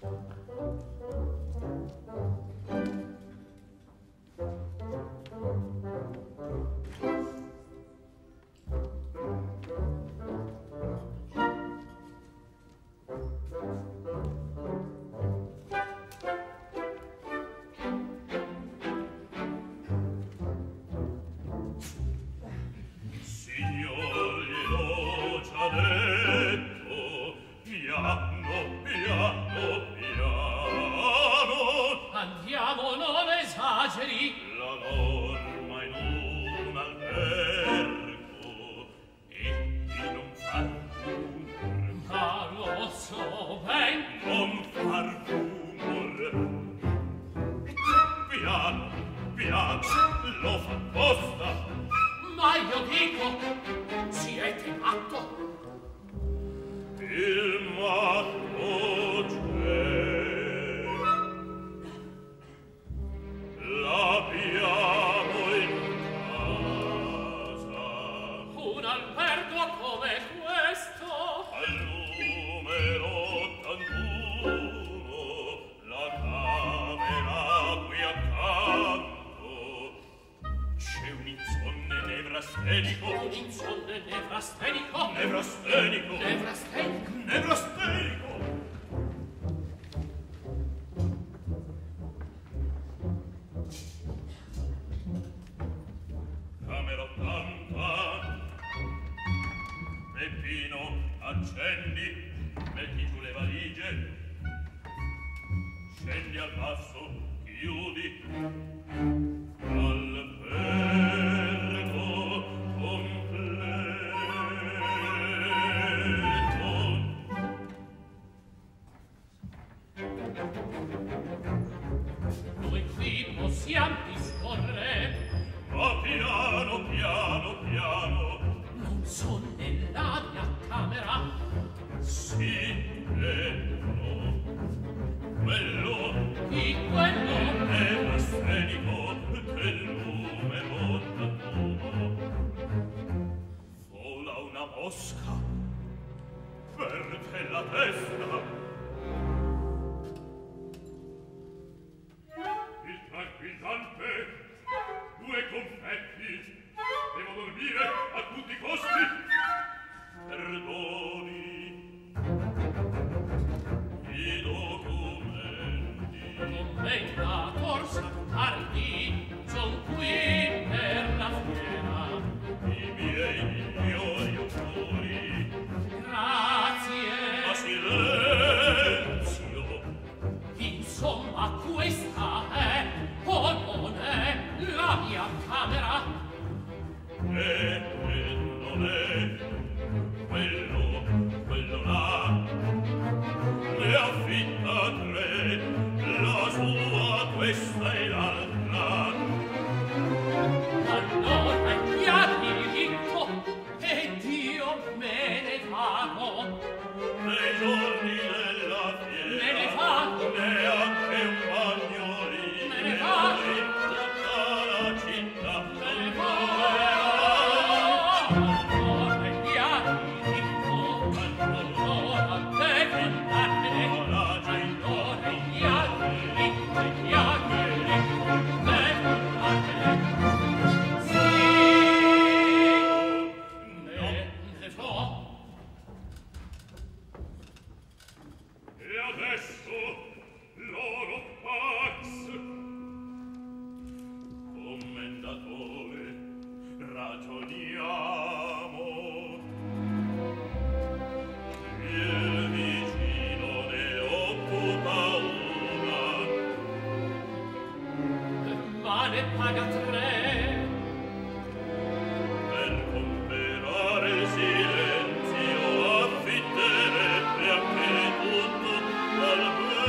Silenzio affitterebbe a che tutto dal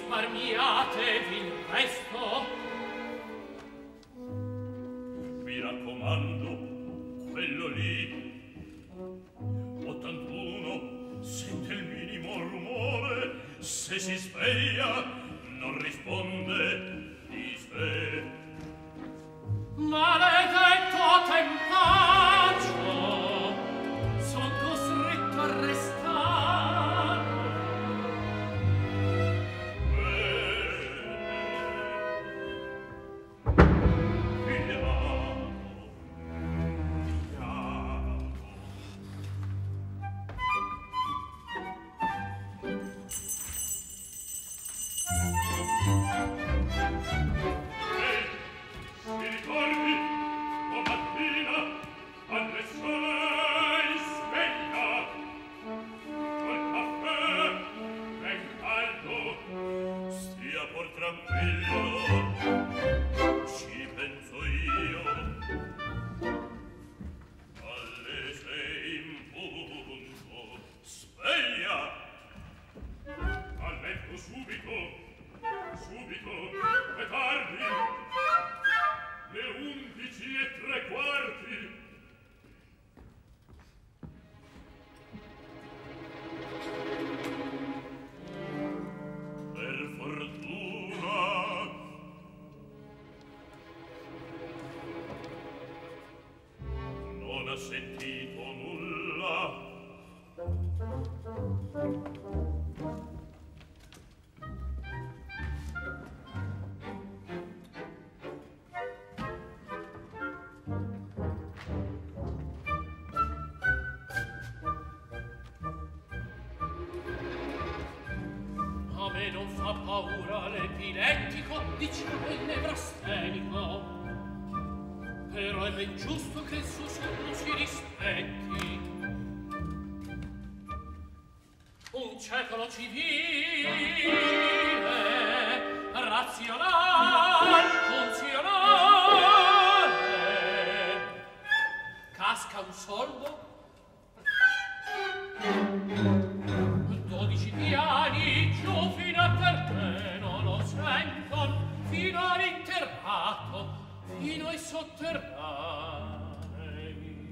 risparmiatevi il resto. Vi raccomando quello lì. 81 sente il minimo rumore, se si sveglia non risponde di sé. Maledetto tempaccio, son costretto a restare. Mi ricordi, domattina, alle 6 sveglia, col caffè ben caldo, stia por tranquillo, ci penso io. Alle 6 in punto, sveglia, a letto subito, è tardi. Le 11:03. Per fortuna non ha sentito nulla. A me non fa paura l'epilettico, diciamo il nevrastenico. Però è ben giusto che il suo sonno si rispetti. Un cecolo civile, razionale, funzionale. Casca un soldo, 12 piani giù fino a terreno lo senton, fino all'interrato, fino ai sotterranei.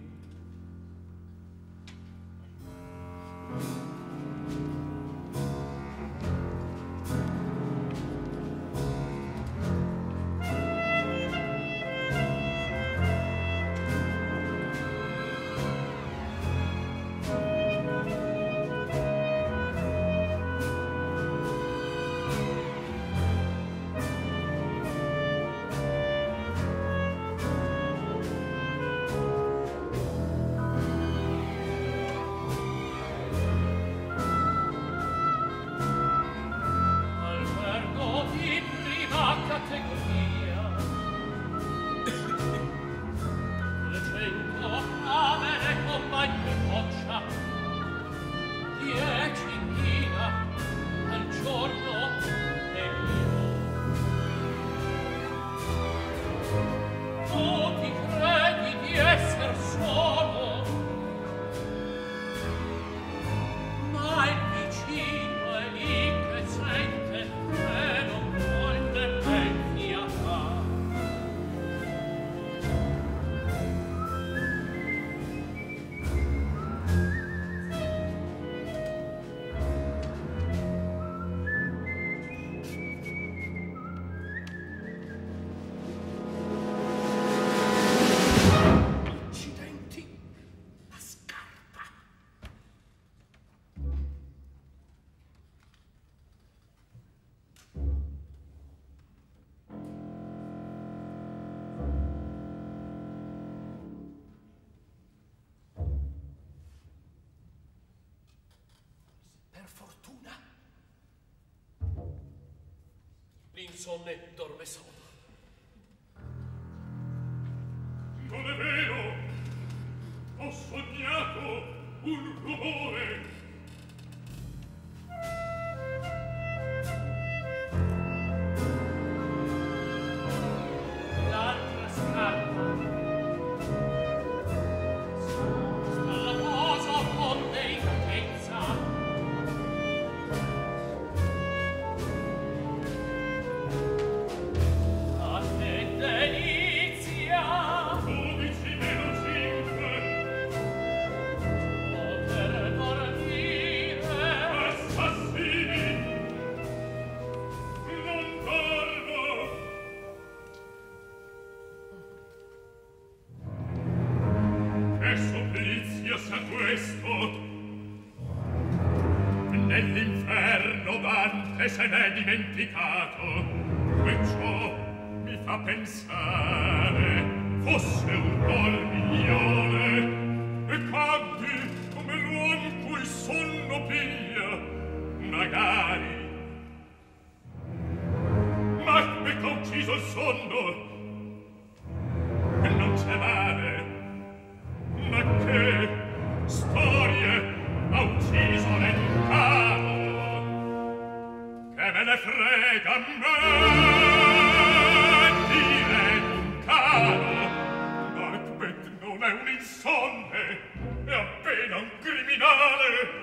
L'insonne dorme solo. Non è vero! Ho sognato un rumore! L'altra scarpa sta alla posa con delicatezza. questo. Nell'inferno Dante se n'è dimenticato, e ciò mi fa pensare fosse un dormiglione e caddi come l'uom cui sonno piglia, magari. Ma mi ha ucciso il sonno e non c'è male, ma che storie ha ucciso l'encaro, che me ne frega a me dire d'un caro. Macbeth non è un insonne, è appena un criminale.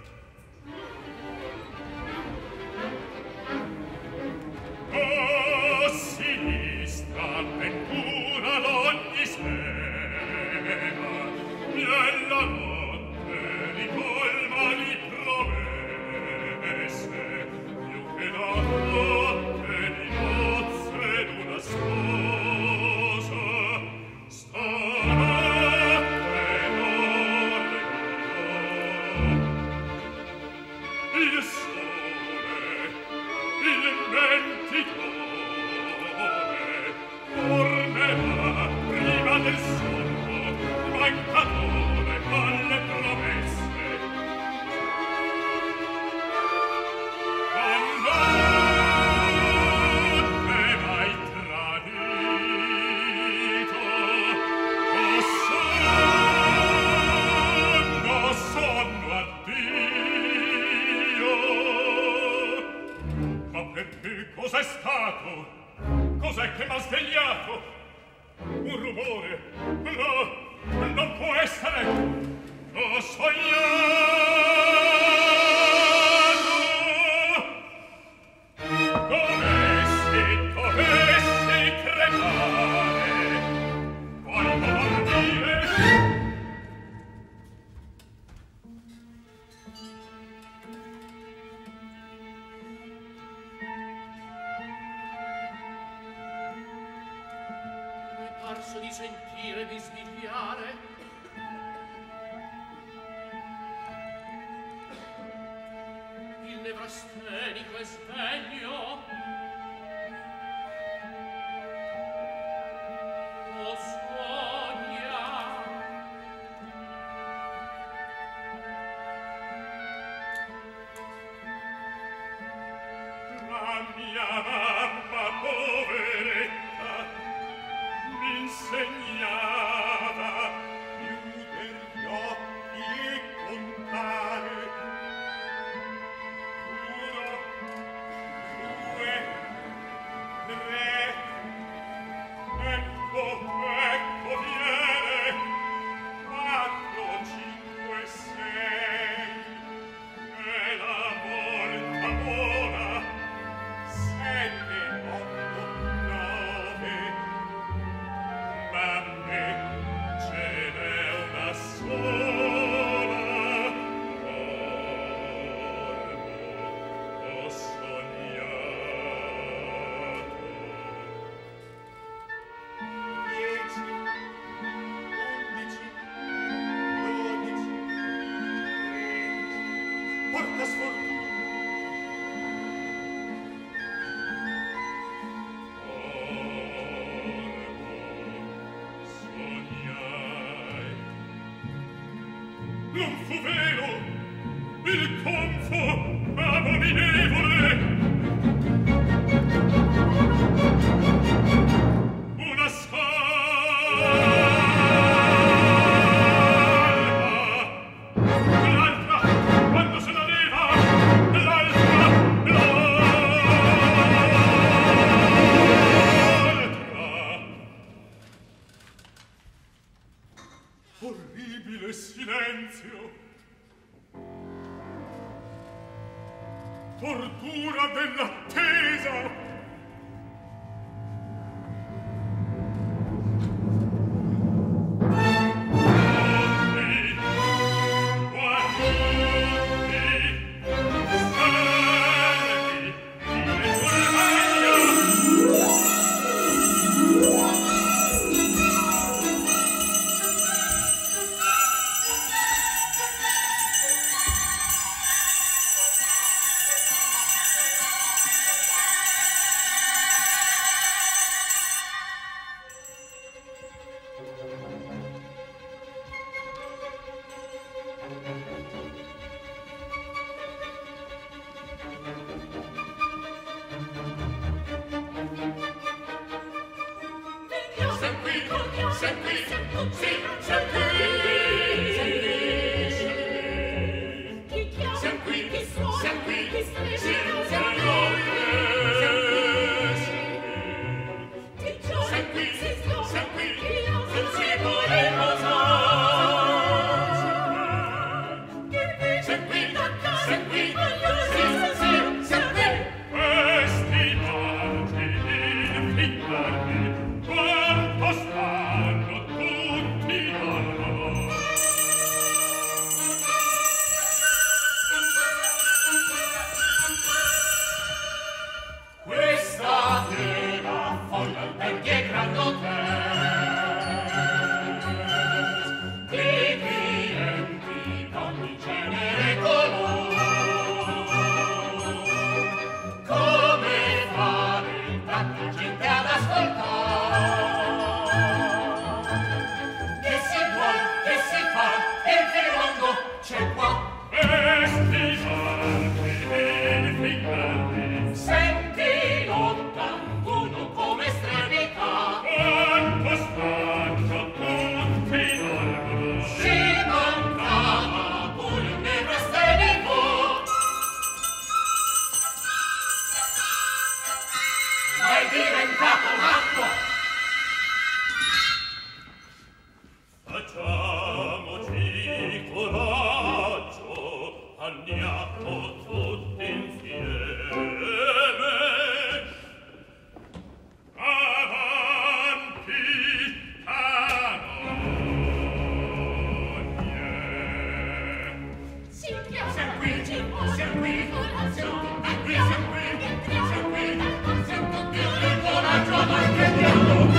A sinistra ventura d'ogni sera, nella notte ricolma di promesse, più che la notte di nozze d'una sposa. Stanotte dormirò, il sole, il mentitore, tornerà prima del sonno, mancatore alle promesse. Notte m'hai tradito, sonno addio. Ma perché cos'è stato? Cos'è che m'ha svegliato? Un rumore? No, non può essere. Ho sognato. Dovessi crepare, voglio dormire. Parso di sentire di svigliare il nevrastenico è svegno. O sogna la mia mamma poveretta m'insegnava chiuder gli occhi e contare. Uno, due, tre, ecco viene, 4, 5, 6, e la volta vola, 7, 8, 9. Ma me ce n'è una sola. Dormo, ho sognato. 10, 11, 12, 13. Porta sfortuna. Non fu vero, il tonfo abominevole. Una salva, l'altra quando se la leva, l'altra. Orribile silenzio, tortura dell'attesa. andiamo tutti insieme. Avanti, canonie. Segui. Il coraggio avanti andiamo.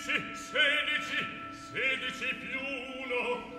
16 più 1.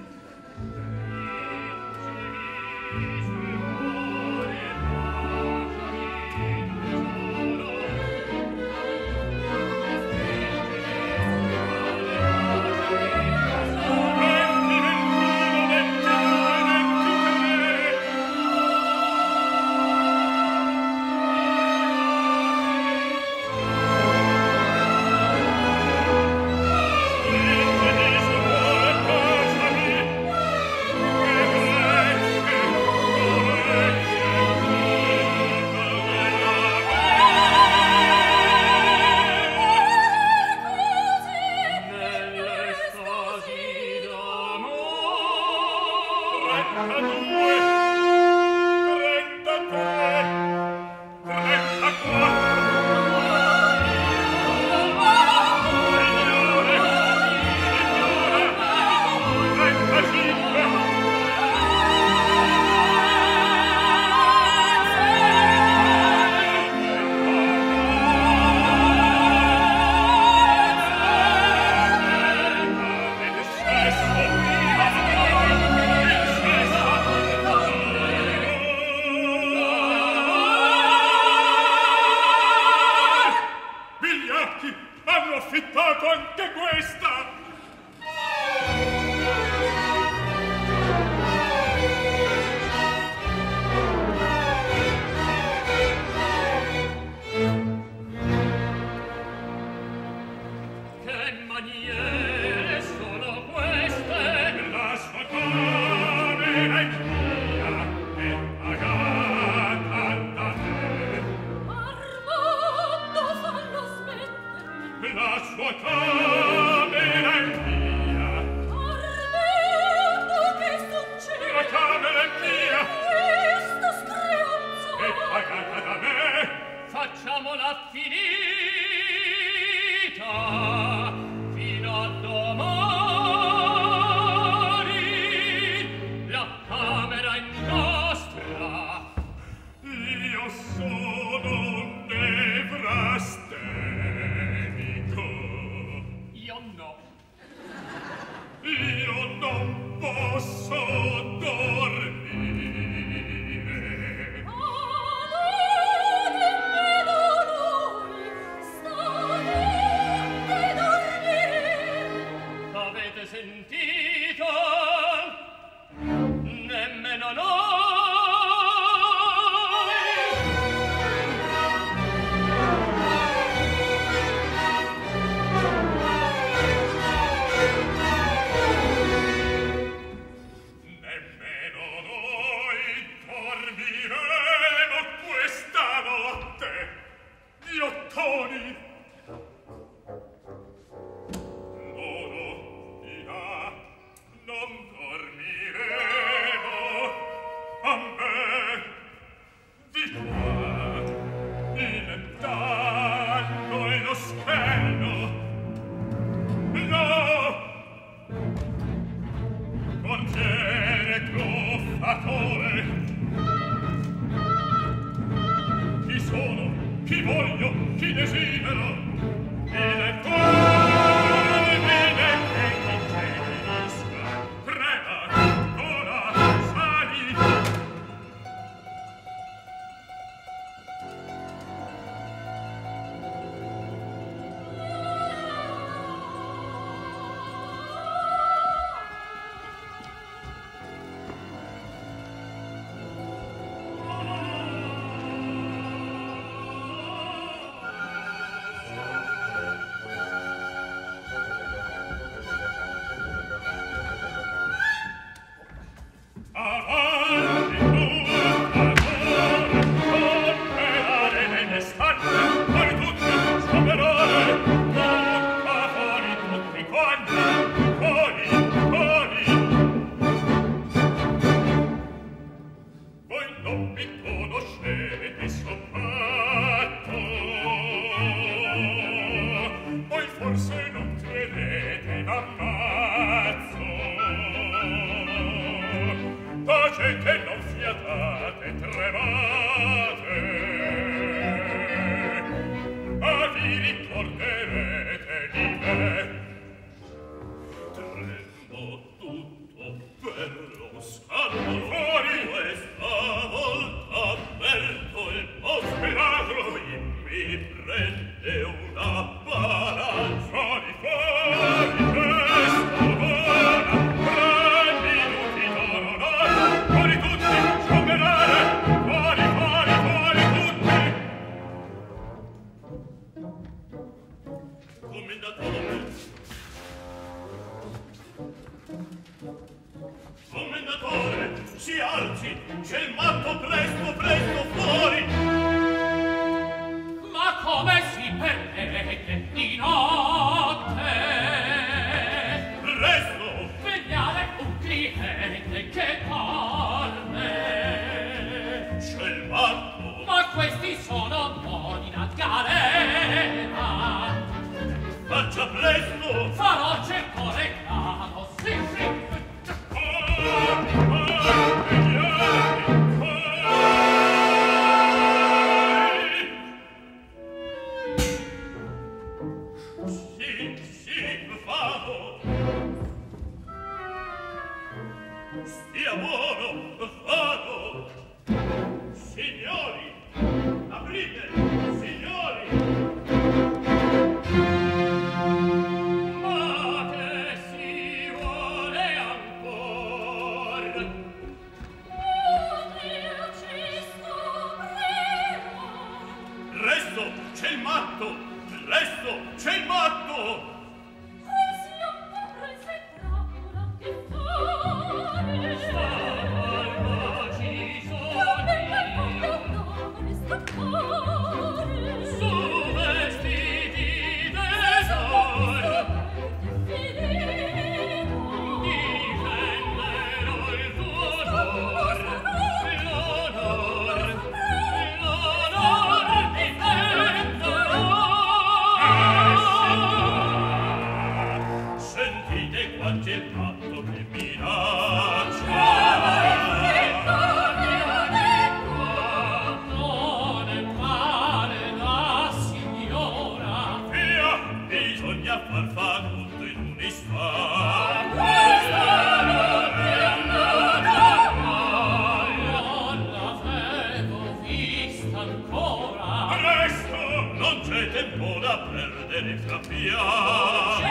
Hanno affittato anche questa! Che maniere sono queste? La sua camera è mia e pagata da te. Armando, fallo smettere. La sua camera è mia. Armando, che succede? La camera è mia Questo screanzo. e pagata da me. Facciamola finita fino a domani. La camera è nostra. Io sono un nevrastenico. Io no. Io non posso dormire. Avete sentito? Nemmeno noi. Nemmeno noi dormiremo questa notte. Gli ottoni. Loro di là non dormiremo. A me di qua il danno e lo scherno. No! Portiere truffatore. Chi sono? Chi voglio? Chi desidero? Il fulmine che ti ferisca. Prega, ora sali. c'è il matto, presto, presto, fuori! Ma come si permette di notte? Presto! Vegliare un cliente che dorme. C'è il matto! Ma questi sono modi da galera. Faccia presto! Farò cerco reclamo, sì, sì. Stia buono, vado! Signori, aprite, signori! Ma che si vuole ancor? Io ci sto prego. Presto, c'è il matto! Presto, c'è il matto! Così un po' prese trappola che fare. Salva ci sono Non scappare. su vestiti d'esor. Difenderò il tuo onor, l'onor difenderò. Sentite quanti è il matto che minaccia! Non è male la signora. Via! Bisogna far tutto in un istante! Non l'avevo vista ancora. Presto! Non c'è tempo da perdere fra piani!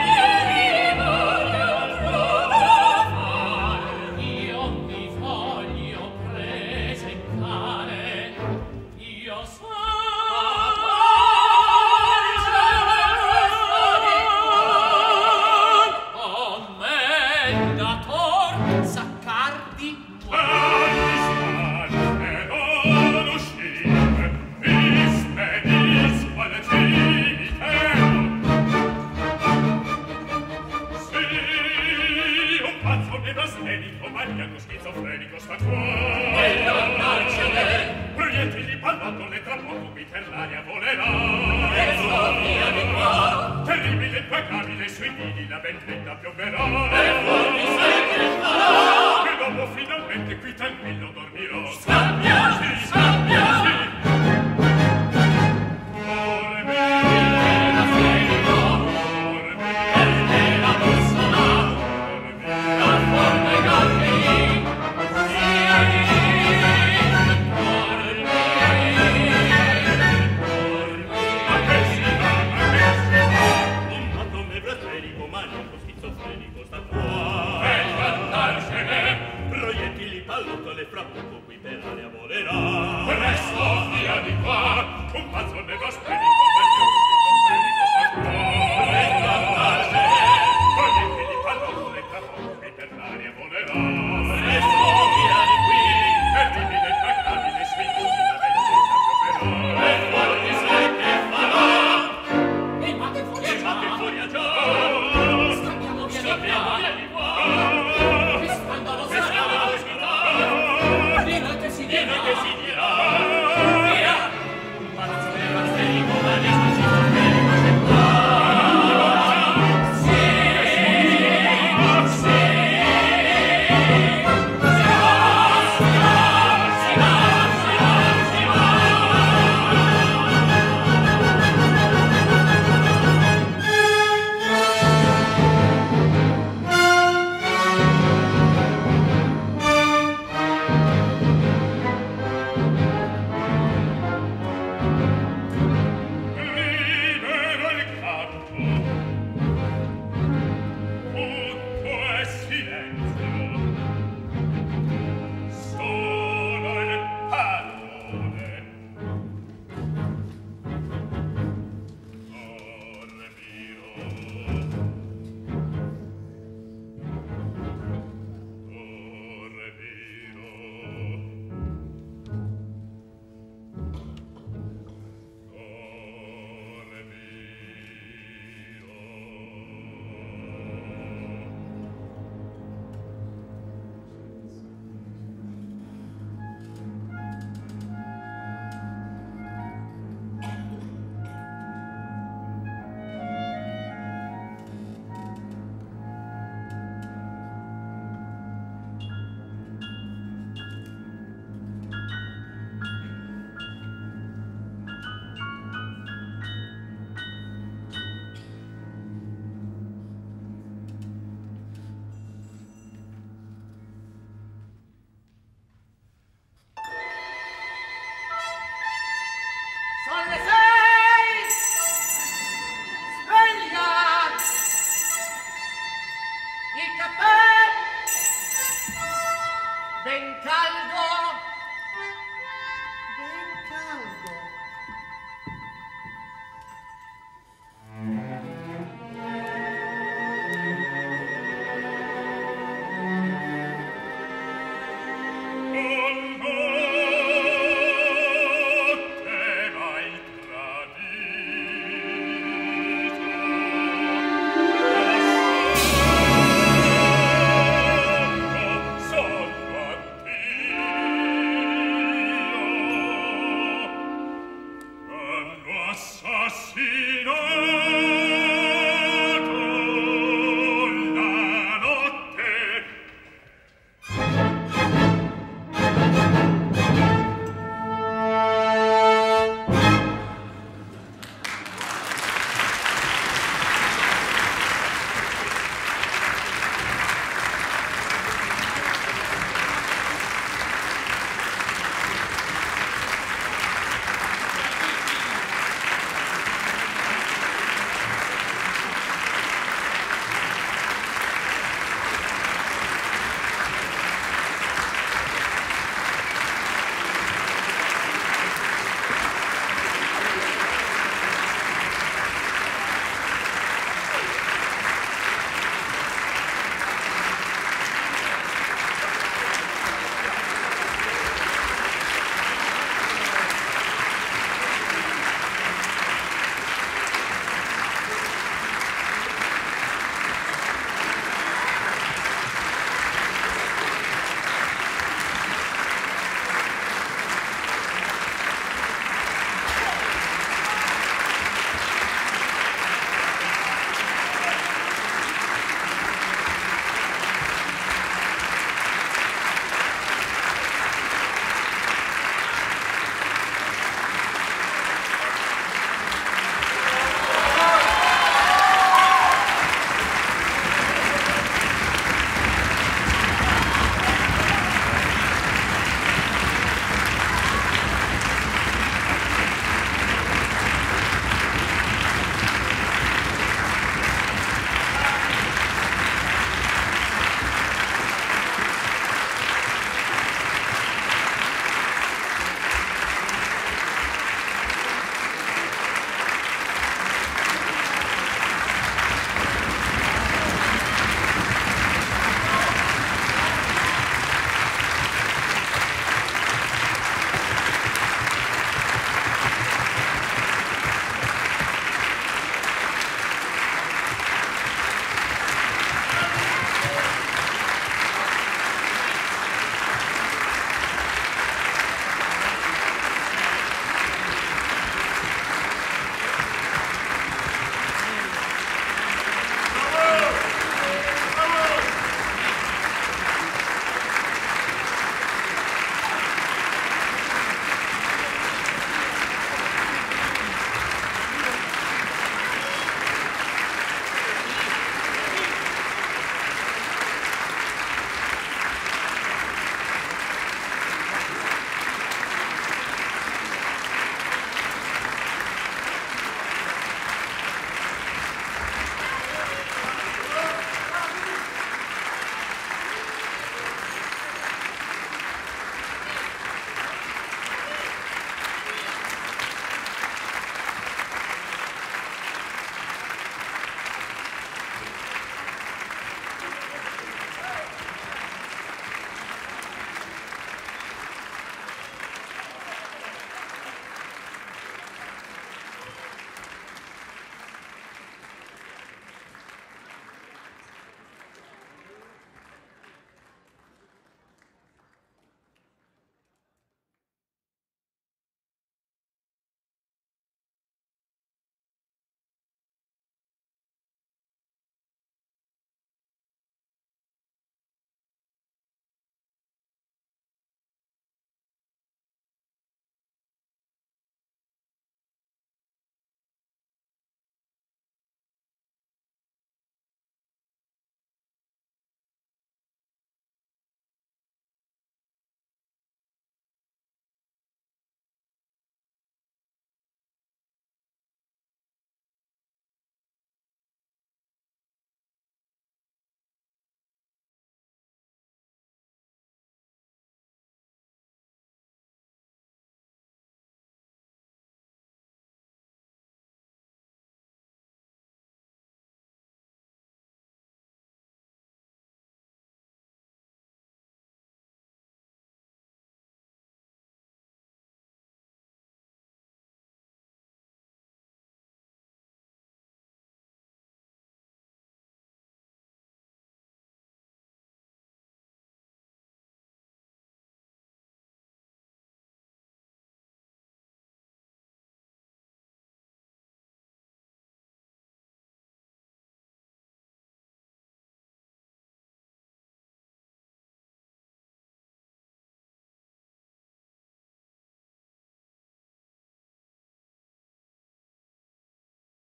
Io mi voglio presentare. Io commendator Zaccardi. Schizofrenico sta qua proiettili pallottole tra poco qui per l'aria volerà terribile implacabile sui piedi la vendetta piomberà e dopo finalmente qui tranquillo dormirò Scappia, scappia. un matto me blasferico maniaco schizofrenico sta qua sì